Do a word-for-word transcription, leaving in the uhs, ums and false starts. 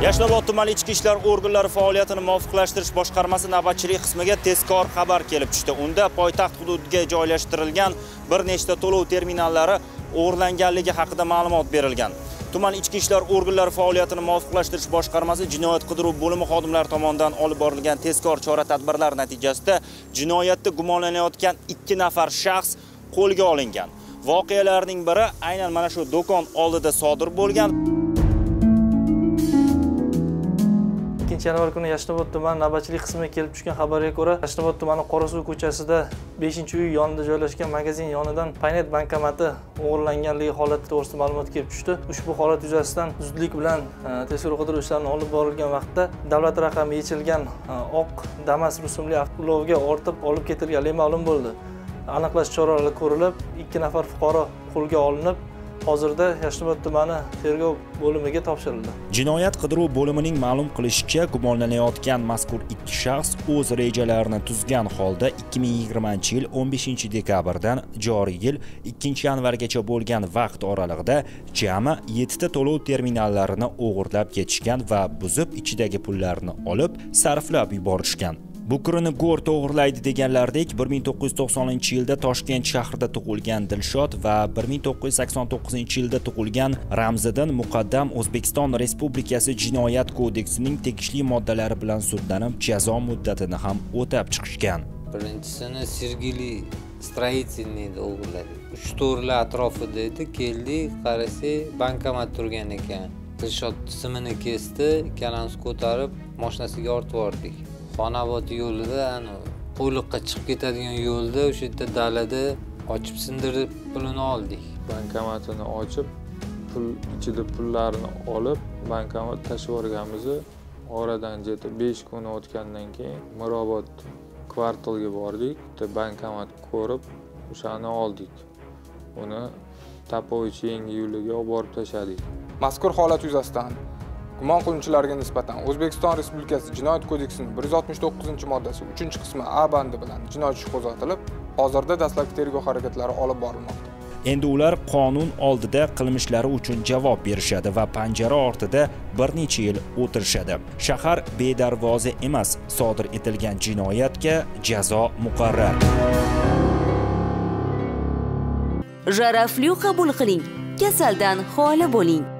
Yashnobod tuman ichki ishlar organlari faoliyatini muvofiqlashtirish boshqarmasi navbatchilik qismiga tezkor xabar kelib tushdi. Unda poytaxt hududiga joylashtirilgan bir nechta to'lov terminallari o'g'irlanganligi haqida ma'lumot berilgan. Tuman ichki ishlar organlari faoliyatini muvofiqlashtirish boshqarmasi jinoyat qidiruv bo'limi xodimlari tomonidan olib borilgan tezkor chora-tadbirlar natijasida jinoyatda gumonlanayotgan ikki nafar shaxs qo'lga olingan. Voqealarning biri aynan mana shu do'kon oldida sodir bo'lgan. ikkinchi yanvar kuni Yashnobod tumani navbatchilik qismiga kelib tushgan xabarga ko'ra, Yashnobod tumani Qorasuv ko'chasida beshinchi uy yonida joylashgan magazin yonidan Paynet bankomati o'g'irlanganligi holati to'g'risida ma'lumot kelib tushdi. Ushbu holat yuzasidan zudlik bilan tezkor qidiruv ishlarini olib borilgan vaqtda davlat raqami yechilgan oq Damas rusumli avtoulovga ortib olib ketilganligi ma'lum bo'ldi. Aniqlash choralari ko'rilib, ikki nafar fuqaro qo'lga olinib, hozirda Yashnobod tumani tergov bo'limiga topshirildi. Jinoyat qidiruv bo'limining ma'lum qilishicha, gumonlanayotgan mazkur ikki shaxs o'z rejalarini tuzgan holda ikki ming yigirmanchi yil o'n beshinchi dekabrdan joriy yil ikkinchi yanvargacha bo'lgan vaqt oralig'ida jami yettita to'lov terminallarini o'g'irlab ketishgan va buzib ichidagi pullarni olib sarflab yuborishgan. Bu kirini go'r to'g'irlaydi deganlardek bir ming to'qqiz yuz to'qsoninchi yilda Toshkent shahrida tug'ilgan Dilshod va bir ming to'qqiz yuz sakson to'qqizinchi yilda tug'ilgan Ramziddin Muqaddam O'zbekiston Respublikasi Jinoyat kodeksining tegishli moddalari bilan sudlanib, jazo muddatini ham o'tab chiqishgan. Birinchisini Sergeli Stроительныйda o'g'irladi. uch to'rtli atrofida edi, keldi, qarasa bankomat turgan ekan. Dilshod simini kesdi, ikkalamiz ko'tarib mashinasiga ortib yubordik. Xonobod yo'lida, ana Qo'yliqqa chiqib ketadigan yo'lda o'sha yerda dalada ochib sindirib pulini oldik. Bankomatini ochib, pul ichida pullarini olib, bankomat tashib yuborganmiz. Oradan jeta besh kun o'tgandan keyin Mirobod kvartalga bordik. Bitta bankomat ko'rib, o'shani oldik. Uni Tapovich yangi yo'liga olib borib tashladik. Mazkur holat yuzasidan gumon qilinuvchilarga nisbatan O'zbekiston Respublikasi Jinoyat kodeksining bir yuz oltmish to'qqizinchi moddasi uchinchi qismi A bandi bilan jinoyat ishi qo'zg'atilib, hozirda dastlabki tergov harakatlari olib borilmoqda. Endi ular qonun oldida qilmishlari uchun javob berishadi va panjara ortida bir necha yil o'tirishadi. Shahar bedarvoza emas, sodir etilgan jinoyatga jazo muqarrar. Jarafli qabul qiling, kasaldan xoli bo'ling.